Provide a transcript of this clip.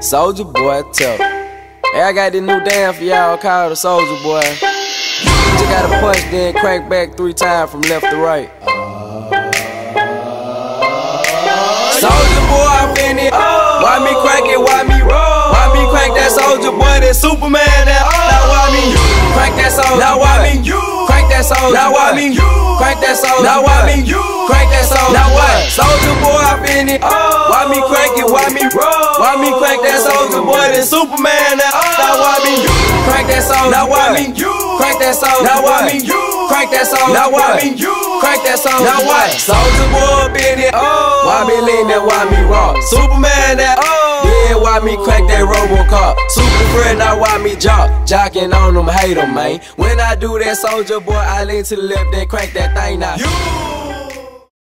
Soulja Boy tough. Hey, I got this new dance for y'all called the Soulja Boy. You just gotta punch, then crank back 3 times from left to right. Soulja Boy, I'm in it. Why me crank it? Why me roll? Why me crank that Soulja Boy? That Superman that. Now why me crank that Soulja Boy? Now why me crank that Soulja Boy? Now why me crank that Soulja Boy? Now why me crank that Soulja Boy? Now what? Soulja Boy, I'm in it. Why me crank it? Why me roll? Why me crank that Soulja Boy? That Superman that. Now why me crank that Soulja Boy? Now why me crank that Soulja Boy? Now why me crank that Soulja Boy? Now why me crank that Soulja Boy? Now what? Soulja Boy, in it. Why me lean that? Why me rock? Superman that. Yeah, why me crack that Robocop? Super friend, now why me jocking on them, hate them, man. When I do that Soulja Boy, I lean to the left, then crank that thing now.